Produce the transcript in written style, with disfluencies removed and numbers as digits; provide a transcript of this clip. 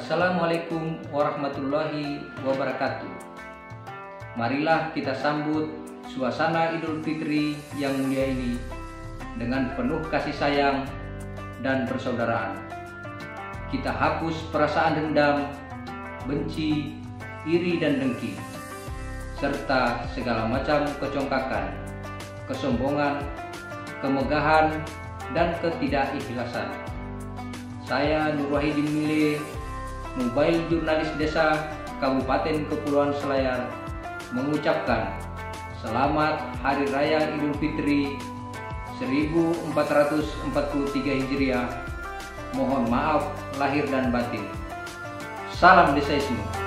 Assalamualaikum warahmatullahi wabarakatuh. Marilah kita sambut suasana Idul Fitri yang mulia ini dengan penuh kasih sayang dan persaudaraan. Kita hapus perasaan dendam, benci, iri dan dengki, serta segala macam kecongkakan, kesombongan, kemegahan, dan ketidakikhlasan. Saya Nur Wahidin Mile, Mobile Jurnalis Desa Kabupaten Kepulauan Selayar, mengucapkan Selamat Hari Raya Idul Fitri 1443 Hijriah. Mohon maaf lahir dan batin. Salam Desaisme.